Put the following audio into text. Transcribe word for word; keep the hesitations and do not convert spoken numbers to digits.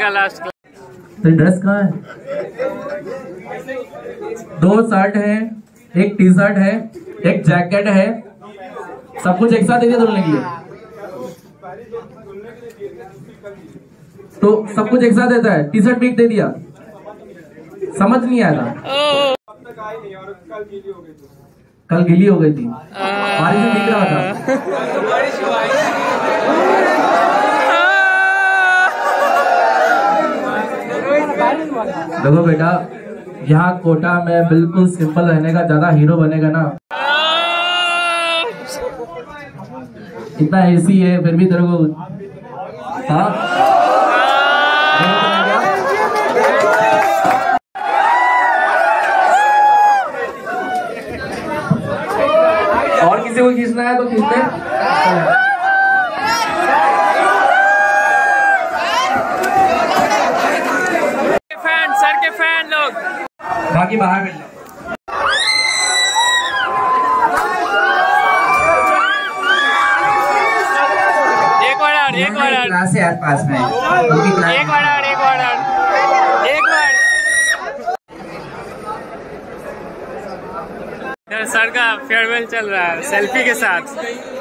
का last class. तो dress कहाँ है? दो शर्ट है, एक टी शर्ट है, एक जैकेट है, सब कुछ एक साथ दे दिया धुलने के लिए। तो सब कुछ एक साथ देता है, टी शर्ट भी एक दे दिया, समझ नहीं आया था। कल गीली हो गई थी, बारिश में दिख रहा था। देखो बेटा, यहाँ कोटा में बिल्कुल सिंपल रहने का, ज्यादा हीरो बनेगा ना। इतना एसी है फिर भी तेरे को हाँ और किसी को खींचना है तो खींचते। फैन सर के फैन लोग बाकी बाहर मिल एक बार एक बार क्लास है यार पास में, एक बार एक बार एक बार सर का फेयरवेल चल रहा है सेल्फी के साथ।